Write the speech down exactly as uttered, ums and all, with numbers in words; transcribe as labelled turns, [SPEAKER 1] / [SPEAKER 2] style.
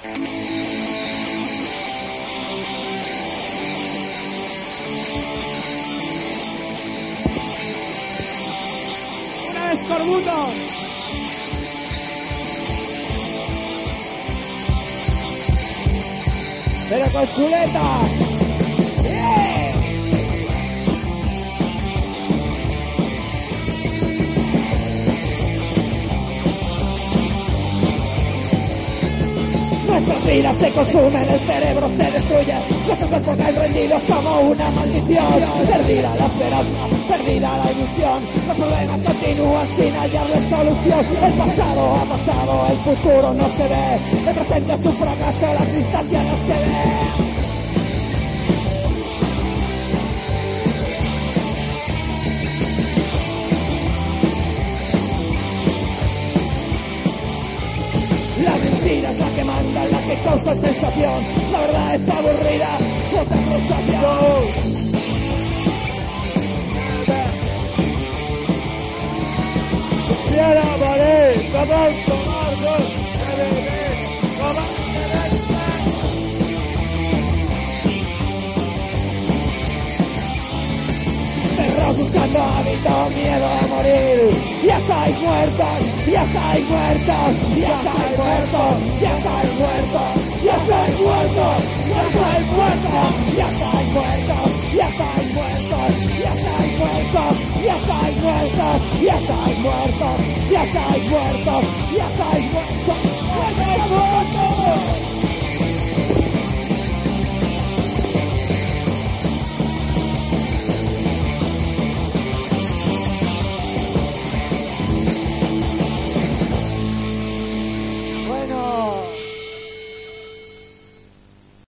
[SPEAKER 1] Una escorbuto. Pero con chuleta. ¡Bien! Nuestras vidas se consumen, el cerebro se destruye, nuestros cuerpos caen rendidos como una maldición. Perdida la esperanza, perdida la ilusión, los problemas continúan sin hallarle solución. El pasado ha pasado, el futuro no se ve, el presente es un fracaso, la distancia no se ve. La mentira es la que manda, la que causa sensación. La verdad es aburrida, otra frustración. Quiero morir como un cobarde, de vivir como un perros buscando hábito, miedo a morir. Ya estáis muertos, ya estáis muertos, ya estáis muertos, ya estáis muertos, ya estáis muertos, ya estáis muertos, ya estáis muertos, ya estáis muertos, ya estáis muertos, ya estáis muertos, ya estáis muertos, ya estáis muertos, ya estáis muertos.